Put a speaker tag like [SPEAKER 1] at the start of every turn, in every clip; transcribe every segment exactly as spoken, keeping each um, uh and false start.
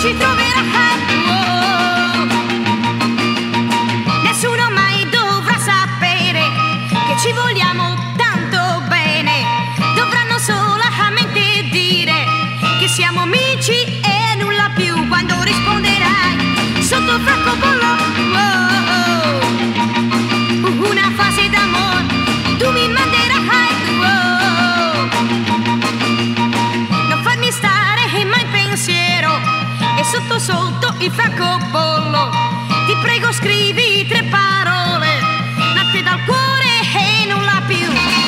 [SPEAKER 1] ci troverai. Oh. Nessuno mai dovrà sapere che ci vogliamo tanto bene. Dovranno solamente dire che siamo amici e nulla più. Quando risponderai sotto francobollo, oh, oh, una fase d'amore tu mi manderai. Oh, non farmi stare mai in pensiero e sotto sotto il francobollo. Ti prego scrivi tre parole nate dal cuore e nulla più.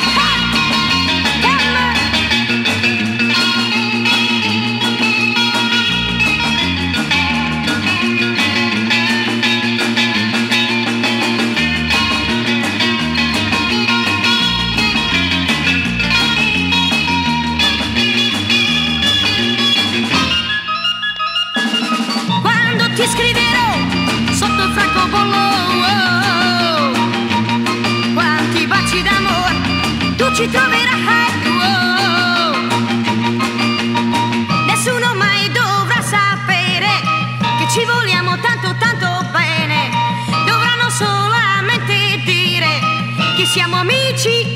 [SPEAKER 1] Ti scriverò sotto il francobollo, oh, oh, quanti baci d'amore tu ci troverai. Oh, nessuno mai dovrà sapere che ci vogliamo tanto tanto bene. Dovranno solamente dire che siamo amici